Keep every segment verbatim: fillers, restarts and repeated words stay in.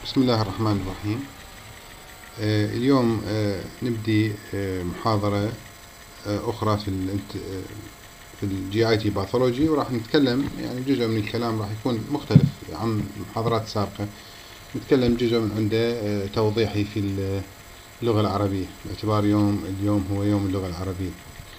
بسم الله الرحمن الرحيم. آه اليوم آه نبدي آه محاضرة آه أخرى في ال في الجي اي تي باثولوجي، وراح نتكلم يعني جزء من الكلام راح يكون مختلف عن المحاضرات السابقة. نتكلم جزء من عنده آه توضيحي في اللغة العربية، باعتبار يوم اليوم هو يوم اللغة العربية.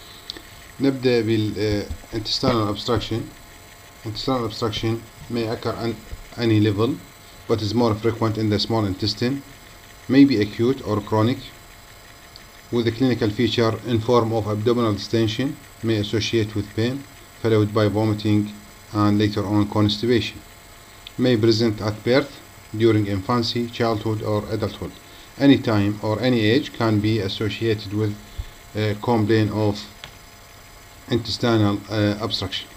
نبدأ بال intestinal obstruction. Intestinal obstruction may occur at any level, but is more frequent in the small intestine, may be acute or chronic, with a clinical feature in form of abdominal distension, may associate with pain, followed by vomiting and later on constipation. May present at birth, during infancy, childhood or adulthood. Any time or any age can be associated with a complaint of intestinal uh, obstruction.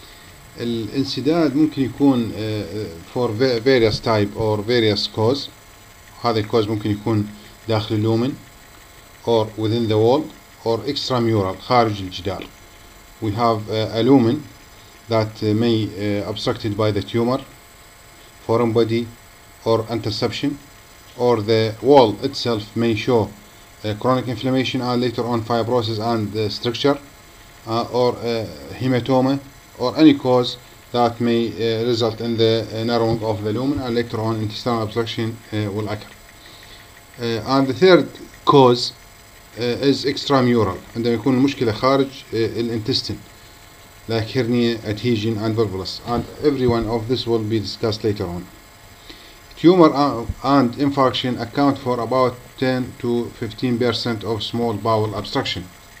الانسداد ممكن يكون for various type or various cause. هذا الكوز ممكن يكون داخل اللومن or within the wall or extramural خارج الجدار. We have a lumen that may obstructed by the tumor, foreign body or interception, or the wall itself may show chronic inflammation and later on fibrosis and structure, uh, or uh, hematoma, or any cause that may uh, result in the uh, narrowing of the lumen and later on intestinal obstruction uh, will occur. Uh, and the third cause uh, is extramural. عندما يكون المشكلة خارج uh, الانتستين, like hernia, adhesion and volvulus, and every one of this will be discussed later on. Tumor and infarction account for about ten to fifteen percent of small bowel obstruction.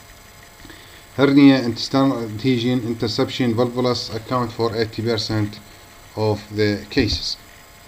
Hernia, intestinal adhesion, interception, volvulus account for eighty percent of the cases.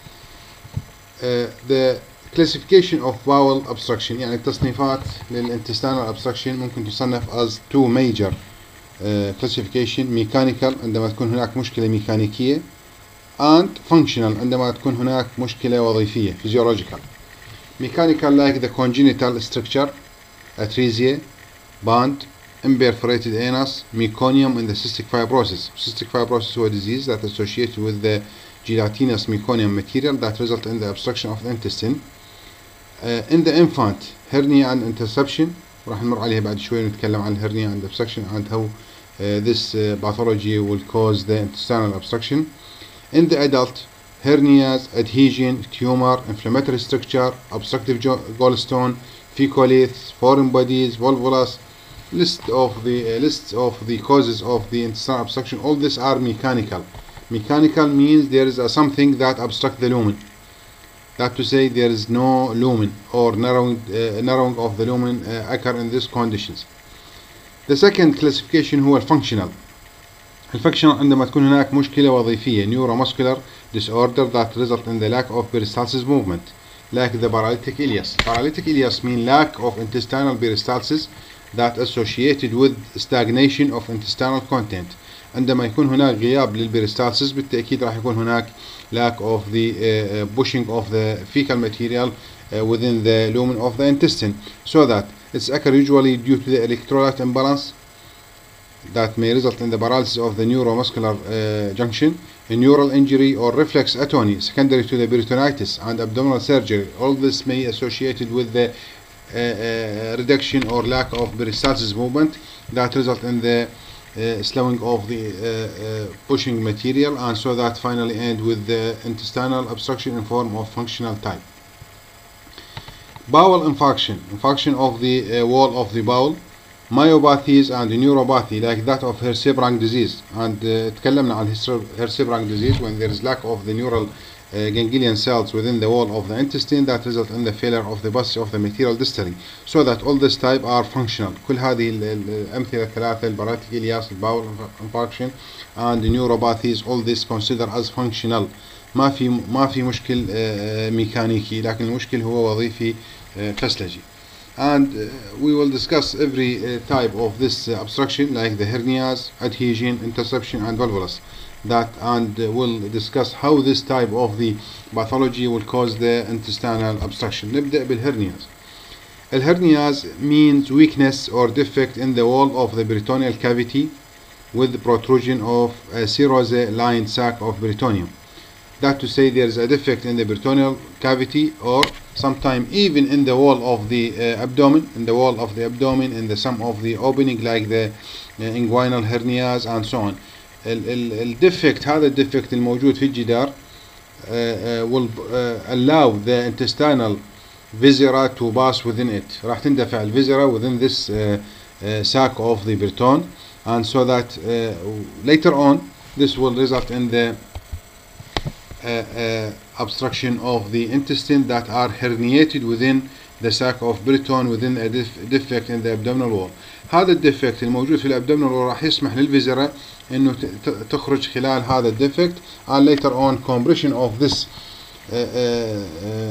Uh, the classification of bowel obstruction, يعني التصنيفات للintestinal obstruction ممكن تصنف as two major uh, classification: mechanical عندما تكون هناك مشكلة ميكانيكية، and functional عندما تكون هناك مشكلة وظيفية physiological. Mechanical like the congenital structure, atresia, band, imperforated anus, meconium in the cystic fibrosis. Cystic fibrosis is a disease that is associated with the gelatinous meconium material that result in the obstruction of the intestine. Uh, in the infant, hernia and interception. راح نمر عليها بعد شوي نتكلم عن hernia and obstruction and how uh, this uh, pathology will cause the intestinal obstruction. In the adult, hernias, adhesion, tumor, inflammatory structure, obstructive gallstone, fecalith, foreign bodies, volvulus. List of the uh, lists of the causes of the intestinal obstruction. All these are mechanical. Mechanical means there is a something that obstructs the lumen. That to say there is no lumen or narrowing uh, narrowing of the lumen uh, occur in these conditions. The second classification هو الفانكشنال. الفانكشنال عندما تكون هناك مشكلة وظيفية neuromuscular disorder that result in the lack of peristalsis movement, like the paralytic ileus. Paralytic ileus mean lack of intestinal peristalsis that associated with stagnation of intestinal content. عندما يكون هناك غياب للبيريستالسيس بالتأكيد راح يكون هناك lack of the uh, pushing of the fecal material uh, within the lumen of the intestine, so that it's occur usually due to the electrolyte imbalance that may result in the paralysis of the neuromuscular uh, junction, a neural injury or reflex atony secondary to the peritonitis and abdominal surgery. All this may associated with the Uh, uh, reduction or lack of peristalsis movement that result in the uh, slowing of the uh, uh, pushing material, and so that finally end with the intestinal obstruction in form of functional type. Bowel infarction, infarction of the uh, wall of the bowel, myopathies and neuropathy like that of Hirschsprung disease, and uh, تكلمنا عن Hirschsprung disease when there is lack of the neural Uh, ganglion cells within the wall of the intestine that result in the failure of the passage of the material distally, so that all this type are functional. كل هذه الأمثلة الثلاثة الباراليتيك إلياس, الباول infarction and the neuropathies, all this considered as functional. ما في ما في مشكل uh, ميكانيكي، لكن المشكل هو وظيفي uh, فسلجي. And uh, we will discuss every uh, type of this uh, obstruction, like the hernias, adhesion, interception and volvulus. That and uh, we'll discuss how this type of the pathology will cause the intestinal obstruction. نبدأ بالhernias. الhernias means weakness or defect in the wall of the peritoneal cavity with the protrusion of a serous lined sac of peritoneum. that to say there is a defect in the peritoneal cavity, or sometimes even in the wall of the uh, abdomen, in the wall of the abdomen, in the some of the opening like the uh, inguinal hernias and so on. الديفكت هذا الديفكت الموجود في الجدار uh, uh, will uh, allow the intestinal viscera to pass within it. راح تندفع الفيزيرا within this uh, uh, sac of the periton, and so that uh, later on this will result in the uh, uh, obstruction of the intestine that are herniated within the sac of periton within a defect in the abdominal wall. هذا الديفكت الموجود في الابدومينال wall راح يسمح للفيزيرا انه تخرج خلال هذا الديفكت, and later on compression of this uh, uh, uh,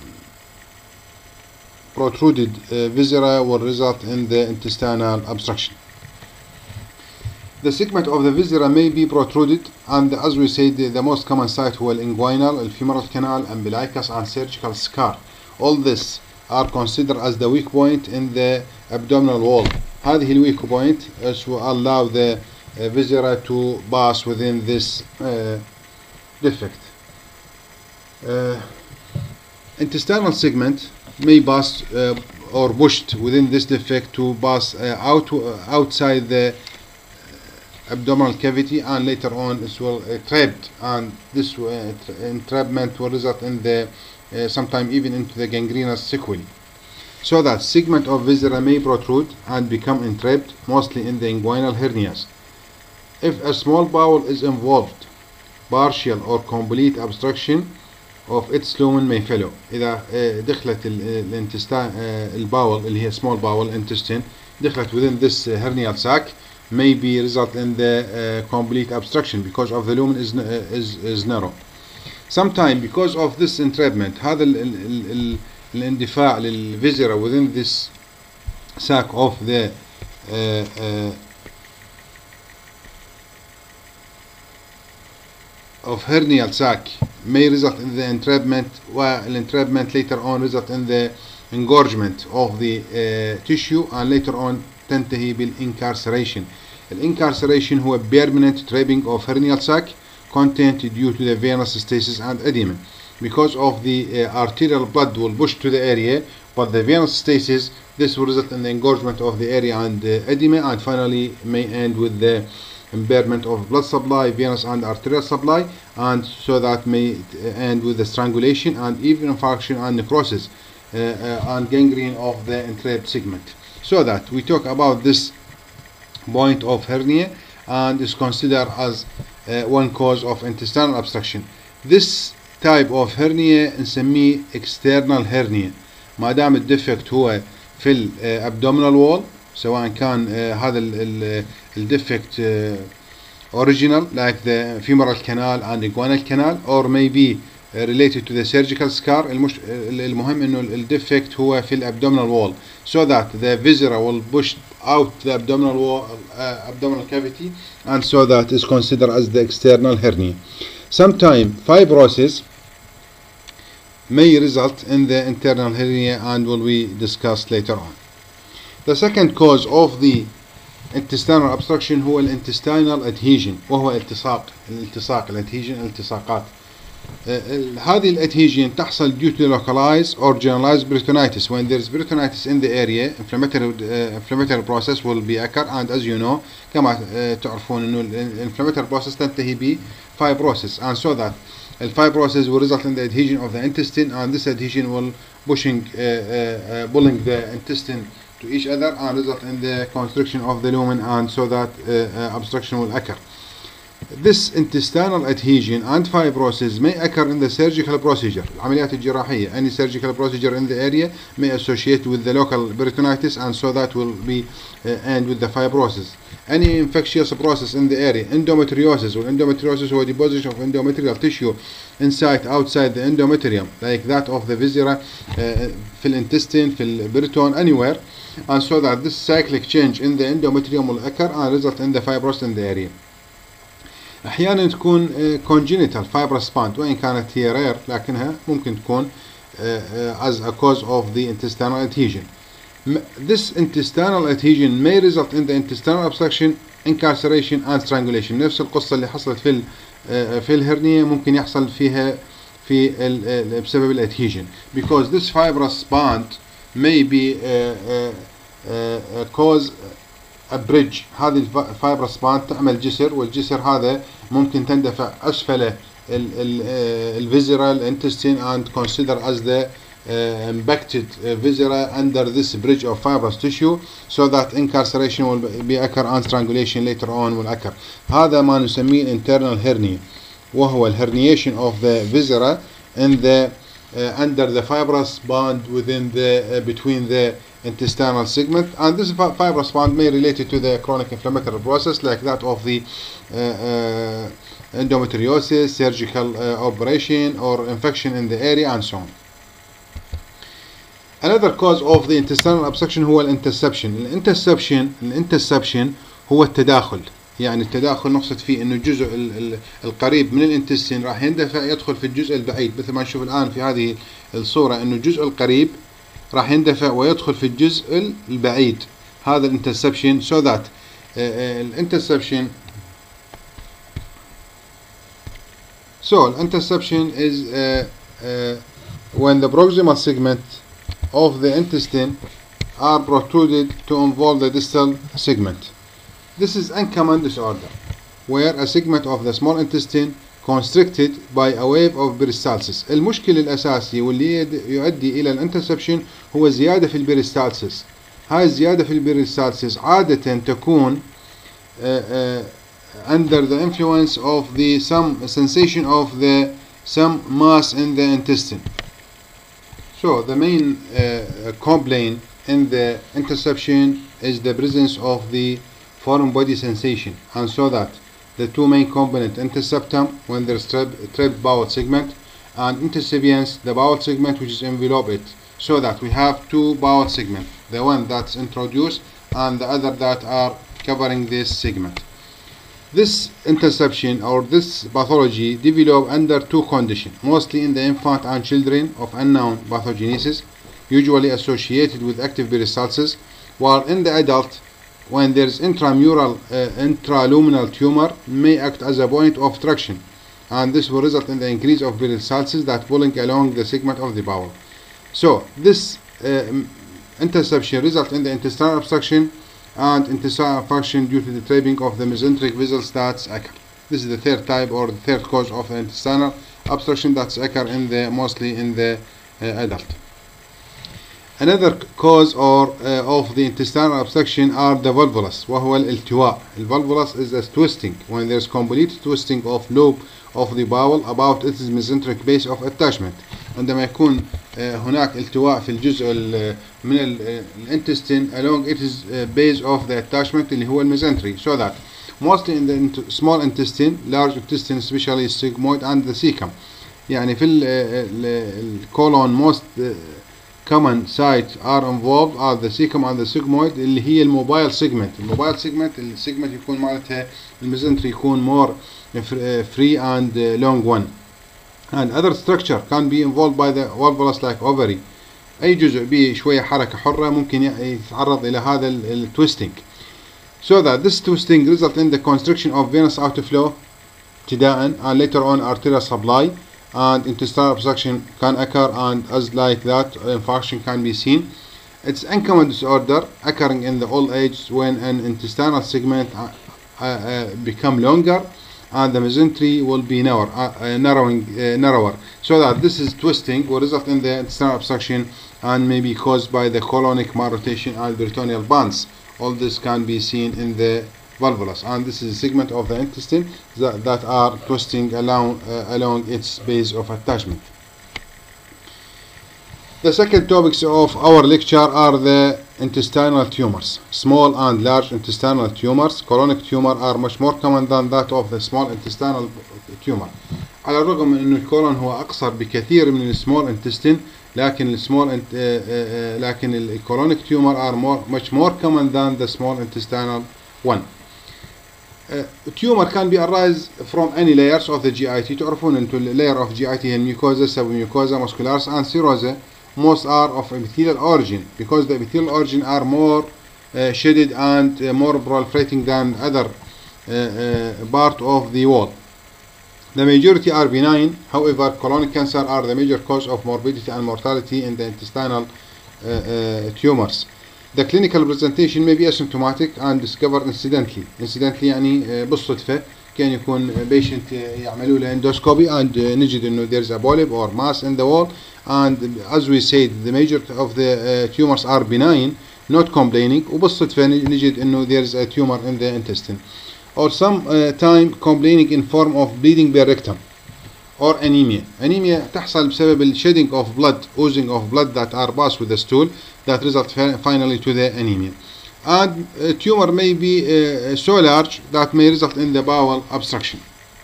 protruded uh, viscera will result in the intestinal obstruction. The segment of the viscera may be protruded, and as we said, the, the most common site هو الانguinal, الفيمورال canal, umbilicus, and surgical scar. All this are considered as the weak point in the abdominal wall. هذه الweak point is to allow the uh, viscera to pass within this uh, defect. Uh, intestinal segment may pass uh, or pushed within this defect to pass uh, out uh, outside the abdominal cavity, and later on it will uh, trapped, and this uh, entrapment will result in the uh, sometime even into the gangrenous sequelae. So that segment of viscera may protrude and become entrapped, mostly in the inguinal hernias. If a small bowel is involved, partial or complete obstruction of its lumen may follow. إذا دخلت الانتستين الباول اللي هي small bowel intestine دخلت within this hernial sac, may be result in the uh, complete obstruction because of the lumen is is is narrow. Sometimes because of this entrapment, هذا ال ال ال الاندفاع للفيزيرا within this sac of the uh, uh, of hernial sac may result in the entrapment, while entrapment later on result in the engorgement of the uh, tissue, and later on تنتهي بالincarceration. الincarceration هو permanent trapping of hernial sac content due to the venous stasis and edema. Because of the uh, arterial blood will push to the area, but the venous stasis, this will result in the engorgement of the area and uh, edema, and finally may end with the impairment of blood supply, venous and arterial supply, and so that may end with the strangulation and even infarction and necrosis uh, uh, and gangrene of the entrapped segment. So that we talk about this point of hernia, and is considered as uh, one cause of intestinal obstruction. This type of hernia نسميه external hernia ما دام الديفكت هو في الابدومينال وول, سواء كان uh, هذا الديفكت uh, original like the femoral canal and inguinal canal, or maybe uh, related to the surgical scar. المش... المهم انه الديفكت هو في الابدومينال wall, so that the viscera will push out the abdominal wall, uh, abdominal cavity, and so that is considered as the external hernia. Sometimes fibrosis may result in the internal hernia, and will be discussed later on. The second cause of the intestinal obstruction هو الintestinal adhesion, وهو التصاق الالتصاق الادهيجن الالتصاقات. هذه الادهيجن تحصل due to localized or generalized peritonitis. When there is peritonitis in the area, inflammatory uh, inflammatory process will be occur, and as you know كما uh, تعرفون إنه inflammatory process تنتهي ب fibrosis, and so that the fibrosis will result in the adhesion of the intestine, and this adhesion will pushing uh, uh, uh, pulling the intestine to each other and result in the constriction of the lumen, and so that uh, uh, obstruction will occur. This intestinal adhesion and fibrosis may occur in the surgical procedure, العمليات الجراحية. Any surgical procedure in the area may associate with the local peritonitis, and so that will be uh, end with the fibrosis. Any infectious process in the area, endometriosis, or endometriosis هو deposition of endometrial tissue inside outside the endometrium, like that of the viscera uh, في الintestine, في البريتون, anywhere, and so that this cyclic change in the endometrium will occur and result in the fibrosis in the area. أحيانا تكون congenital fibrous band, وإن كانت هي rare لكنها ممكن تكون as a cause of the intestinal adhesion. This intestinal adhesion may result in the intestinal obstruction, incarceration and strangulation. نفس القصة اللي حصلت في في الهرنية ممكن يحصل فيها في بسبب الادهيجن because this fibrous bond may be uh, uh, uh, cause a bridge. هذه الفايبرس باند تعمل جسر، والجسر هذا ممكن تندفع أسفل الفيزرال intestine and consider as the uh, impacted viscera under this bridge of fibrous tissue so that incarceration will be occur and strangulation later on will occur. هذا ما نسميه internal hernia، وهو الherniation of the viscera in the uh, under the fibrous bond within the uh, between the intestinal segment, and this fibrous bond may relate to the chronic inflammatory process like that of the uh, uh, endometriosis, surgical uh, operation or infection in the area and so on. Another cause of the intestinal obstruction هو الانتسبشن. الانتسبشن الانتسبشن هو التداخل، يعني التداخل نقصد فيه انه الجزء القريب من الانتستين راح يندفع يدخل في الجزء البعيد، مثل ما نشوف الان في هذه الصورة انه الجزء القريب راح يندفع ويدخل في الجزء البعيد. هذا الانترسبشن so that الانترسبشن so interception is uh, uh, when the proximal segment of the intestine are protruded to involve the distal segment. This is uncommon disorder where a segment of the small intestine constricted by a wave of peristalsis. المشكل الأساسي واللي يؤدي إلى الانترسبشن هو زيادة في البيريستالسيس. هاي الزيادة في البيريستالسيس عادة تكون uh, uh, under the influence of the some sensation of the some mass in the intestine. So the main uh, complaint in the interception is the presence of the foreign body sensation, and so that the two main components, interseptum when there's trapped bowel segment, and intercipiens, the bowel segment which is envelop it, so that we have two bowel segments, the one that's introduced and the other that are covering this segment. This interception or this pathology develop under two conditions, mostly in the infant and children of unknown pathogenesis, usually associated with active peristalsis, while in the adult, when there is intramural uh, intraluminal tumor, may act as a point of traction, and this will result in the increase of peristalsis that pulling along the segment of the bowel. So this uh, interception results in the intestinal obstruction and intestinal function due to the trapping of the mesenteric vessels that's occur. This is the third type or the third cause of intestinal obstruction that's occur in the mostly in the uh, adult. Another cause or uh, of the intestinal obstruction are the volvulus وهو الالتواء. The volvulus is a twisting when there is complete twisting of lobe of the bowel about its mesenteric base of attachment. عندما يكون هناك التواء في الجزء من الانتستين along its base of the attachment اللي هو الميزنتري, so that mostly in the small intestine, large intestine especially sigmoid and the cecum. يعني في الكولون most common sites are involved are the cecum and the sigmoid اللي هي الموبايل segment. الموبايل segment السيجمنت يكون معناتها الميزنتري يكون more free and long one. And other structure can be involved by the volvulus like ovary. أي جزء به شوية حركة حرة ممكن يتعرض إلى هذا التويستنج. So that this twisting result in the constriction of venous outflow ابتداء and later on arterial supply, and intestinal obstruction can occur, and as like that infarction can be seen. It's uncommon disorder occurring in the old age when an intestinal segment uh, uh, become longer and the mesentery will be narrower, uh, narrowing, uh, narrower, so that this is twisting will result in the intestinal obstruction and may be caused by the colonic malrotation and peritoneal bands. All this can be seen in the volvulus, and this is a segment of the intestine that, that are twisting along, uh, along its base of attachment. The second topics of our lecture are the intestinal tumors. Small and large intestinal tumors. Colonic tumor are much more common than that of the small intestinal tumor. على الرغم من أن الكولون هو أقصر بكثير من السمول intestine, لكن السمول لكن الكولونيك tumor are more, much more common than the small intestinal one. Uh, tumor can be arise from any layers of the G I T. تعرفون أنتم layer of G I T هي mucosa, submucosa, muscularis, and serosa. Most are of epithelial origin because the epithelial origin are more uh, shaded and uh, more proliferating than other uh, uh, part of the wall. The majority are benign, however colonic cancer are the major cause of morbidity and mortality in the intestinal uh, uh, tumors. The clinical presentation may be asymptomatic and discovered incidentally. Incidentally يعني uh, بالصدفة كان يكون patient يعملوا له endoscopy and uh, نجد إنه there is a polyp or mass in the wall, and as we said the major of the uh, tumors are benign, not complaining, وبالصدفة نجد إنه there is a tumor in the intestine. Or some uh, time complaining in form of bleeding per rectum or anemia. Anemia تحصل بسبب ال shedding of blood, oozing of blood that are passed with the stool that result finally to the anemia. And a tumor may be uh, so large that may result in the bowel obstruction.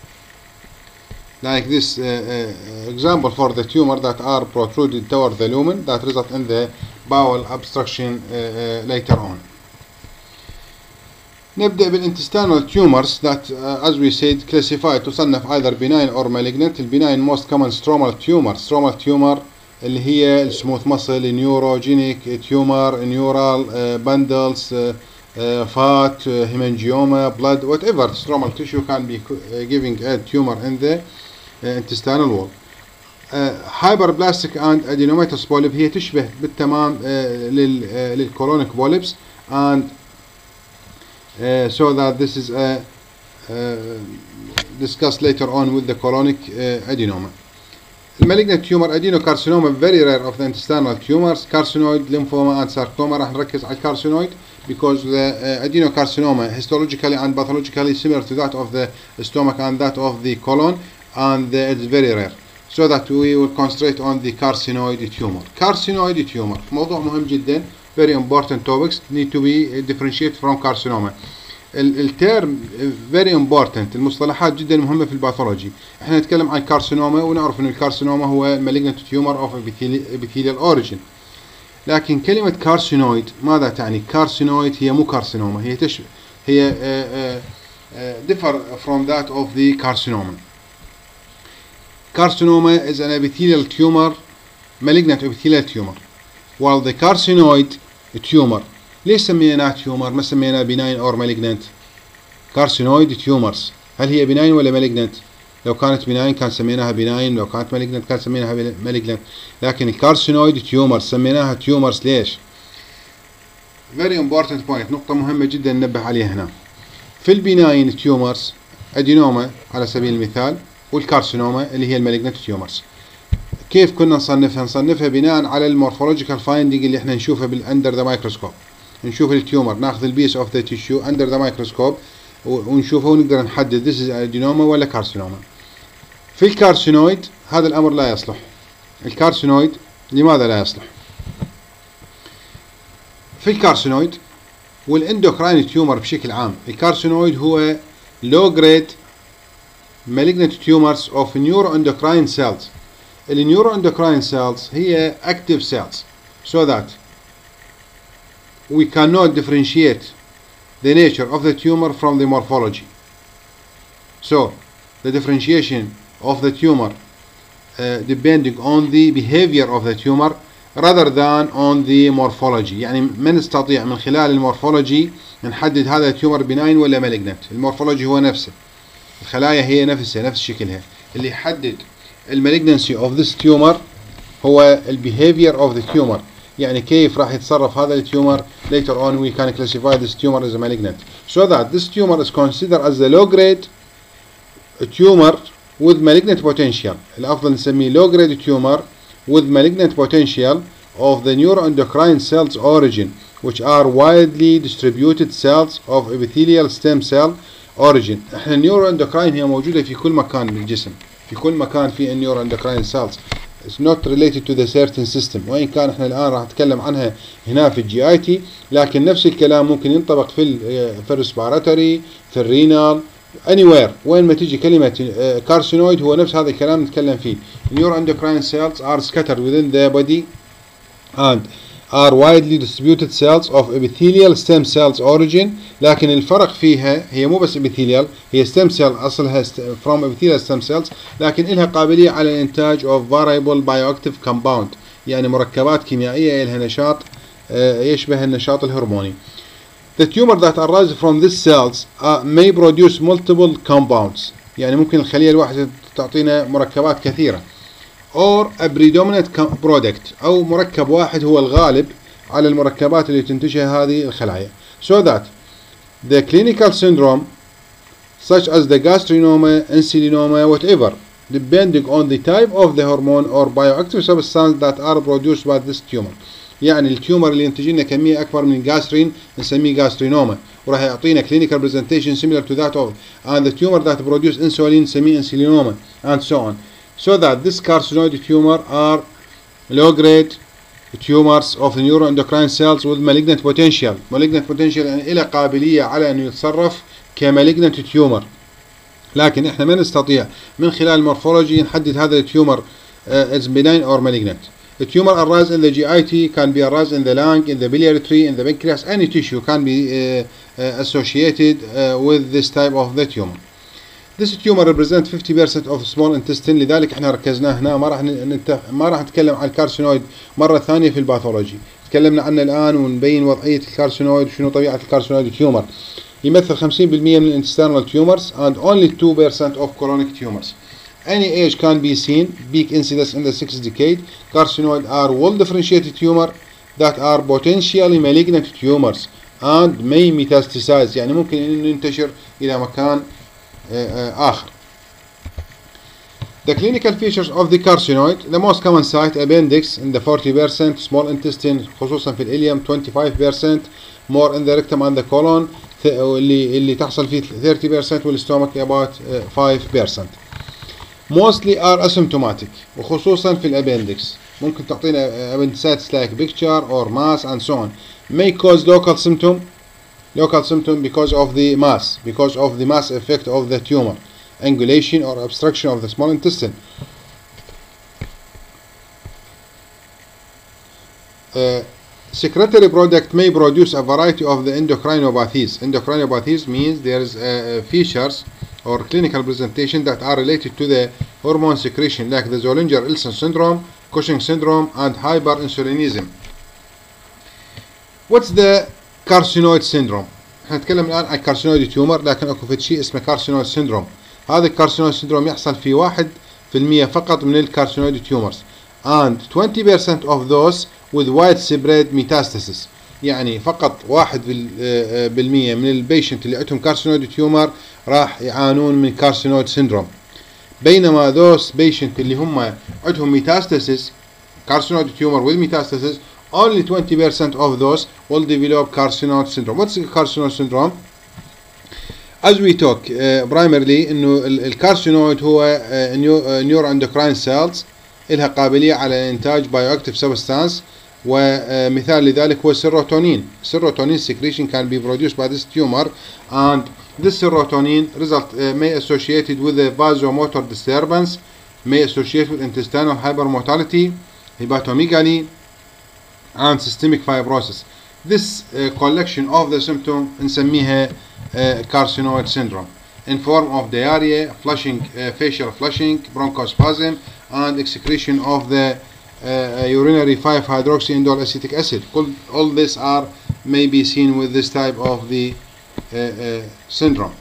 Like this uh, uh, example for the tumor that are protruded toward the lumen that result in the bowel obstruction uh, uh, later on. نبدأ بالintestinal tumors that uh, as we said classified تصنف either benign or malignant. البناين most common stromal tumor. Stromal tumor اللي هي السموث muscle, neurogenic tumor, neural uh, bundles, uh, uh, fat, uh, hemangioma, blood, whatever stromal tissue can be uh, giving a tumor in the uh, intestinal wall. Uh, hyperplastic and adenomatous polyp هي تشبه بالتمام uh, لل uh, للcolonic polyps, and Uh, so that this is uh, uh, discussed later on with the colonic uh, adenoma. The malignant tumor adenocarcinoma very rare of the intestinal tumors. Carcinoid, lymphoma and sarcoma. راح نركز على carcinoid because the uh, adenocarcinoma histologically and pathologically similar to that of the stomach and that of the colon, and uh, it's very rare. So that we will concentrate on the carcinoid tumor. Carcinoid tumor موضوع مهم جدا. Very important topics need to be differentiated from carcinoma. الترم very important. المصطلحات جدا مهمة في الباثولوجي. احنا نتكلم عن كارسينوما ونعرف ان الكارسينوما هو malignant tumor of epithelial origin. لكن كلمة كارسينويد ماذا تعني؟ كارسينويد هي مو كارسينوما، هي تشبه هي uh, uh, differ from that of the carcinoma. Carcinoma is an epithelial tumor, malignant epithelial tumor. While the carcinoid tumor ليش سميناه تيومر ما سميناه benign or malignant؟ carcinoid tumors هل هي benign ولا malignant؟ لو كانت benign كان سميناها benign، لو كانت malignant كان سميناها malignant. لكن الكارسينويد tumors سميناها tumors ليش؟ very important point، نقطة مهمة جدا ننبه عليها هنا. في البناين tumors ادينوما على سبيل المثال والكارسينوما اللي هي المالجنت tumors كيف كنا نصنفها؟ نصنفها بناء على المورفولوجيكال فايندينج اللي احنا نشوفها بالاندر ذا مايكروسكوب. نشوف التيومر، ناخذ البيس اوف ذا تيشو اندر ذا مايكروسكوب ونشوفه ونقدر نحدد this is ادينوما ولا كارسينوما. في الكارسينويد هذا الامر لا يصلح. الكارسينويد لماذا لا يصلح؟ في الكارسينويد والاندوكراين تيومر بشكل عام، الكارسينويد هو low grade malignant tumors of neuroendocrine cells. النيوروendocrine cells هي active cells, so that we cannot differentiate the nature of the tumor from the morphology. So the differentiation of the tumor uh, depending on the behavior of the tumor rather than on the morphology. يعني ما نستطيع من خلال المورفولوجي نحدد هذا التيومر benign ولا malignant. المورفولوجي هو نفسه، الخلايا هي نفسها نفس شكلها. اللي يحدد المالجنسي اوف ذس تيومر هو البيهيفير اوف ذا تيومر، يعني كيف راح يتصرف هذا التيومر. later on we can classify this tumor as a malignant, so that this tumor is considered as a low grade tumor with malignant potential. الافضل نسميه low grade tumor with malignant potential of the neuroendocrine cells origin, which are widely distributed cells of epithelial stem cell origin. احنا النيوروendocrine هي موجودة في كل مكان بالجسم، في كل مكان في النيوروendocrine cells. It's not related to the certain system. وإن كان احنا الآن راح نتكلم عنها هنا في الجي اي تي، لكن نفس الكلام ممكن ينطبق في ال في الريسبيراتوري، في الرينال، anywhere. وين ما تيجي كلمة كارسينويد هو نفس هذا الكلام نتكلم فيه. Neuroendocrine cells are scattered within the body and are widely distributed cells of epithelial stem cells origin. لكن الفرق فيها هي مو بس epithelial، هي stem cell أصلها from epithelial stem cells، لكن لها قابلية على الإنتاج of variable bioactive compound، يعني مركبات كيميائية لها نشاط يشبه النشاط الهرموني. The tumor that arises from these cells uh, may produce multiple compounds. يعني ممكن الخلية الواحدة تعطينا مركبات كثيرة. or a predominant product أو مركب واحد هو الغالب على المركبات اللي تنتجها هذه الخلايا. So that the clinical syndrome such as the gastrinoma, insulinoma, whatever, depending on the type of the hormone or bioactive substance that are produced by this tumor. يعني التيومر اللي ينتج لنا كمية أكبر من الجاسترين نسميه جاسترينوما، وراح يعطينا clinical presentation similar to that of, and the tumor that produce insulin نسميه insulinoma, and so on. So that this carcinoid tumor are low-grade tumors of the neuroendocrine cells with malignant potential. malignant potential يعني إلى قابلية على أنه يتصرف كمالجنت تيومر، لكن احنا ما نستطيع من خلال المورفولوجي نحدد هذا التيومر uh, is benign or malignant. The tumor arise in the G I T, can be arise in the lung, in the biliary tree, in the pancreas, any tissue can be uh, uh, associated uh, with this type of the tumor. This tumor represents fifty percent of small intestine. لذلك احنا ركزنا هنا، ما راح ننتف... ما راح نتكلم عن الكارسينويد مرة ثانية في الباثولوجي. تكلمنا عنه الآن ونبين وضعية الكارسينويد وشنو طبيعة الكارسينويد تيومر. يمثل خمسين بالمئة من intestinal tumors and only two percent of colonic tumors. Any age can be seen. Peak incidence in the sixth decade. Carcinoid are well differentiated tumor that are potentially malignant tumors and may metastasize. يعني ممكن إنه ينتشر إلى مكان آخر. The clinical features of the carcinoid: the most common site appendix in the forty percent, small intestine خصوصا في الإليم twenty-five percent, more in the rectum and the colon اللي اللي تحصل فيه thirty percent والstomach about five percent. Mostly are asymptomatic وخصوصا في الابندكس، ممكن تعطينا appendicitis like picture or mass and so on. May cause local symptom local symptom because of the mass because of the mass effect of the tumor, angulation or obstruction of the small intestine. Uh, secretory product may produce a variety of the endocrinopathies. Endocrinopathies means there is uh, features or clinical presentation that are related to the hormone secretion like the Zollinger-Ellison syndrome, Cushing syndrome, and hyperinsulinism. What's the carcinoid syndrome؟ احنا نتكلم الآن عن carcinoid tumor، لكن اكو في شيء اسمه carcinoid syndrome. هذا الكارسينويد syndrome يحصل في واحد في المية فقط من الكارسينويد tumors and twenty percent of those with widespread metastasis. يعني فقط واحد بالمية من البيشنت اللي عندهم كارسينويد تيومر راح يعانون من كارسينويد سيندروم، بينما those patient اللي هم عندهم ميتاستاسيس كارسينويد تيومر with metastasis only twenty percent of those will develop carcinoid syndrome. What's carcinoid syndrome? As we talk uh, primarily انه الكارسينويد هو neuroendocrine cells إلها قابلية على إنتاج bioactive substance، ومثال لذلك هو السيروتونين. Serotonin secretion can be produced by this tumor, and this serotonin result uh, may associated with a vasomotor disturbance, may associate with intestinal hypermotility, hepatomegaly, and systemic fibrosis. This uh, collection of the symptom نسميها uh, carcinoid syndrome in form of diarrhea, flushing, uh, facial flushing, bronchospasm, and excretion of the uh, urinary five hydroxyindole acetic acid. All, all this are may be seen with this type of the uh, uh, syndrome.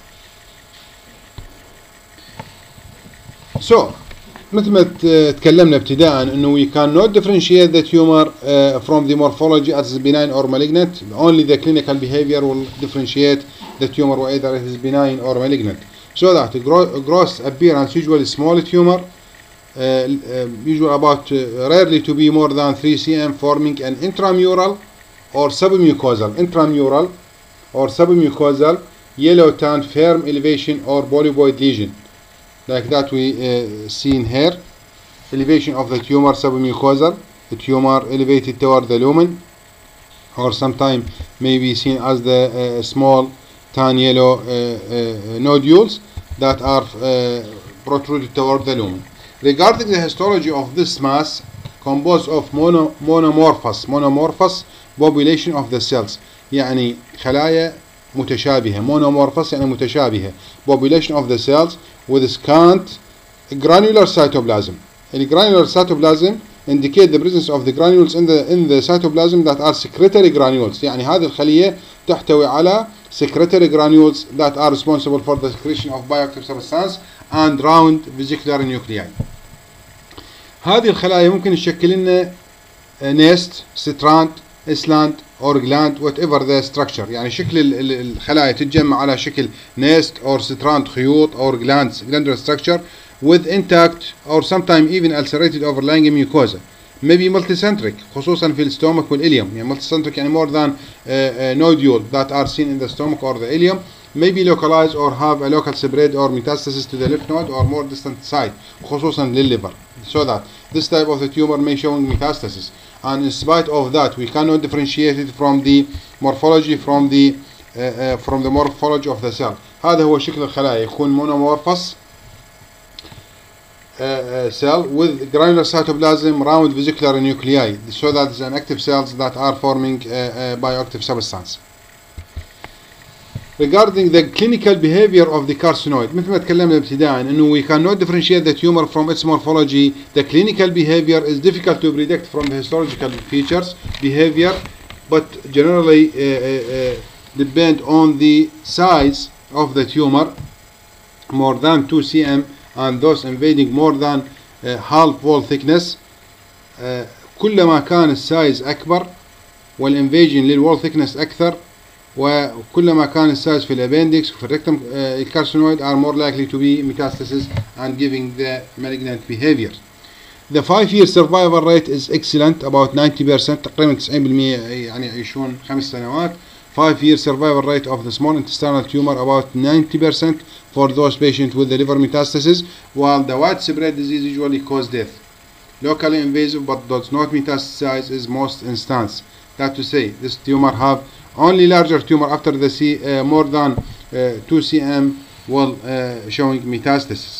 So مثل ما تكلمنا ابتداء انه we cannot differentiate the tumor uh, from the morphology as benign or malignant. Only the clinical behavior will differentiate the tumor whether it is benign or malignant. So that gross appearance usually small tumor, uh, uh, usually about uh, rarely to be more than three centimeters, forming an intramural or submucosal intramural or submucosal yellow tan firm elevation or polypoid lesion. Like that we uh, seen here, elevation of the tumor submucosal, the tumor elevated toward the lumen, or sometimes may be seen as the uh, small tan yellow uh, uh, nodules that are uh, protruded toward the lumen. Regarding the histology of this mass, composed of mono, monomorphous monomorphous population of the cells، يعني خلايا متشابهة. monomorphous يعني متشابهة. population of the cells with scant granular cytoplasm. The granular cytoplasm indicate the presence of the granules in the in the cytoplasm that are secretory granules. يعني هذه الخلية تحتوي على secretory granules that are responsible for the secretion of bioactive substance and round vesicular nuclei. هذه الخلايا ممكن تشكل لنا nest, strand, island or gland whatever the structure. يعني شكل الخلايا تتجمع على شكل nest or strand خيوط or glands glandular structure with intact or sometimes even ulcerated overlying mucosa. Maybe multicentric خصوصا في الستومك والإليوم. يعني multicentric يعني more than uh, uh, nodule that are seen in the stomach or the ileum. Maybe localized or have a local spread or metastasis to the lymph node or more distant site خصوصا للliver. So that this type of the tumor may show metastasis. And in spite of that we cannot differentiate it from the morphology from the uh, uh, from the morphology of the cell. هذا هو شكل الخلايا يكون monomorphous uh, uh, cell with granular cytoplasm round vesicular nuclei, so that is an active cells that are forming uh, uh, bioactive substance. Regarding the clinical behavior of the carcinoid, مثل ما تكلمنا ابتداءً انه we cannot differentiate the tumor from its morphology. The clinical behavior is difficult to predict from the histological features behavior, but generally uh, uh, depend on the size of the tumor more than two centimeters and those invading more than uh, half wall thickness. uh, كلما كان السايز أكبر والinvasion للwall thickness أكثر وكلما كان السايز في الابندكس وفي الريكتم الكارسينويد are more likely to be metastasis and giving the malignant behavior. The five year survival rate is excellent, about ninety percent تقريبا تسعين بالمئة يعني يعيشون خمس سنوات. five year survival rate of the small intestinal tumor about ninety percent for those patients with the liver metastasis, while the widespread disease usually cause death. Locally invasive but does not metastasize is most instance. That to say, this tumor have only larger tumor after the C, uh, more than uh, two centimeters will uh, showing metastasis.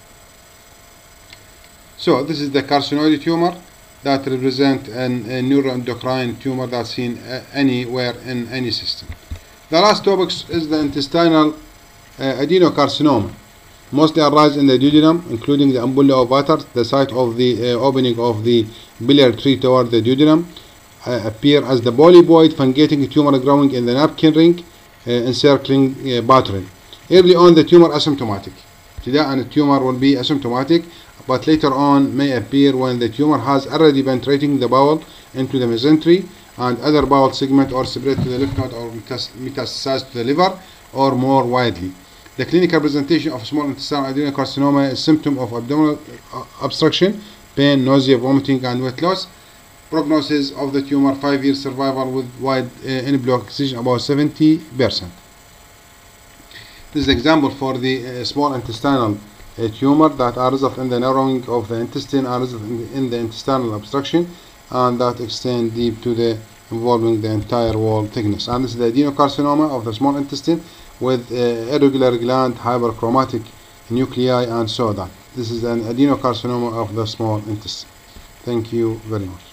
So this is the carcinoid tumor that represent an, a neuroendocrine tumor that's seen uh, anywhere in any system. The last topic is the intestinal uh, adenocarcinoma. Mostly arise in the duodenum, including the ampulla obiter, the site of the uh, opening of the biliary tree toward the duodenum. Uh, appear as the polypoid fungating tumor growing in the napkin ring uh, encircling uh, buttery. Early on the tumor asymptomatic. Today and the tumor will be asymptomatic, but later on may appear when the tumor has already penetrating the bowel into the mesentery and other bowel segment or spread to the lymph node or metastasized to the liver or more widely. The clinical presentation of small intestinal adenocarcinoma is symptom of abdominal obstruction, pain, nausea, vomiting and weight loss. Prognosis of the tumor, five year survival with wide uh, in-block excision about seventy percent. This is an example for the uh, small intestinal uh, tumor that are result in the narrowing of the intestine and result in the, in the intestinal obstruction and that extend deep to the involving the entire wall thickness. And this is the adenocarcinoma of the small intestine with uh, irregular gland, hyperchromatic nuclei and so that. This is an adenocarcinoma of the small intestine. Thank you very much.